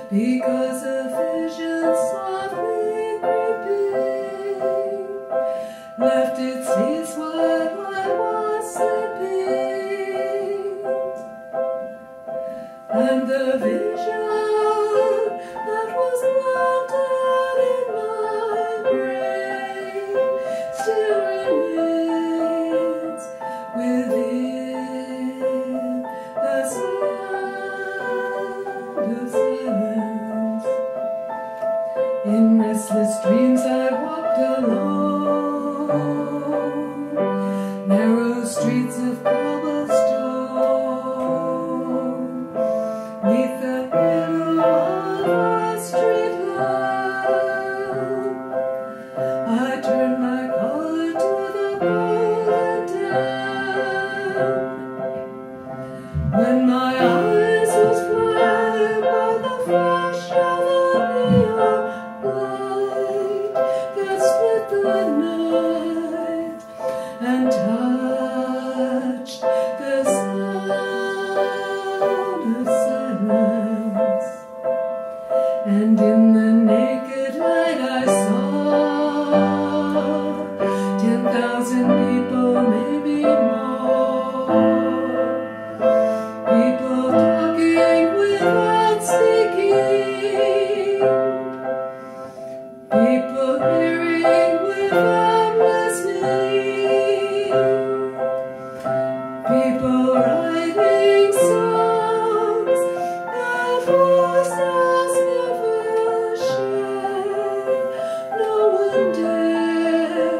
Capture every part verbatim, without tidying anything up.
because a vision softly creeping left its seeds while I was sleeping, and the vision that was planted in my brain still remains within the sound of silence. In restless dreams I walked alone, narrow streets of cobblestone, neath the halo of a street lamp. I turned my collar to the cold and damp, when my eyes was blinded by the flash of a neon light that split the night and touched the sound of silence. And in the naked light I saw ten thousand people, maybe more, people talking without speaking, people hearing without listening, people writing songs that voices never share. No one dare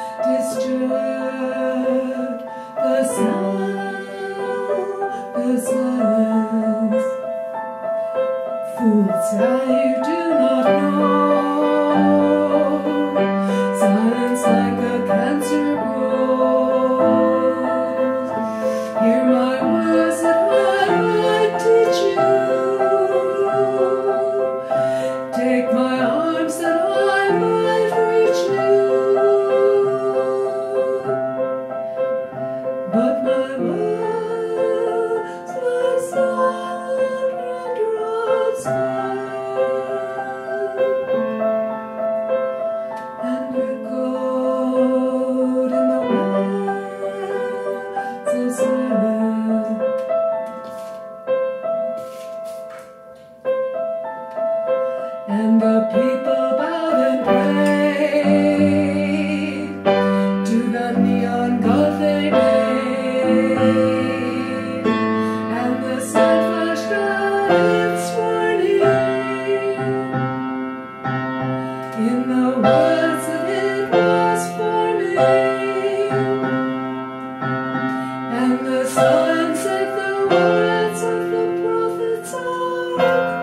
disturb the sound of silence. Fools, how you do not know, silence like a cancer grows. Hear my words that I might teach you, take my arms that I might reach you, but my words lie silent raindrops and echoed in the wilds of silence. And the people bowed and prayed to the neon god they made, and the sun flashed out its warning in the words that it was forming, and the sun said the words of the prophets are